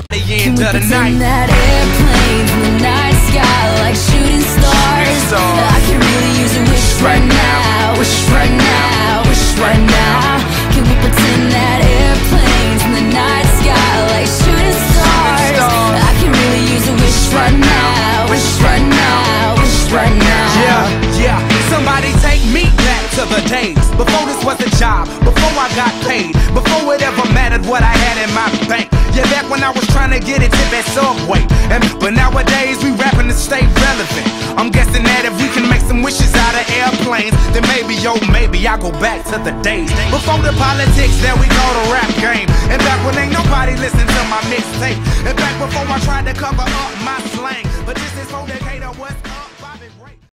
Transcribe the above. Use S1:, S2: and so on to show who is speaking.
S1: the end of the night.
S2: That airplanes in the night sky like shooting stars. I can really use a wish right now. Wish right now. Wish right now. Can we pretend that airplanes in the night sky like shooting stars? I can really use a wish right now. Wish right now. Wish right now.
S1: Yeah. Somebody take me back to the days before this was a job, before I got paid, before it ever mattered what I had in my bank. Yeah, back when I was trying to get a tip at Subway. But nowadays we rapping to stay relevant. I'm guessing that if we can make some wishes out of airplanes, then maybe, yo, maybe I go back to the days before the politics that we call the rap game. And back when ain't nobody listened to my mixtape. And back before I tried to cover up my slang. But this is for Decatur, what's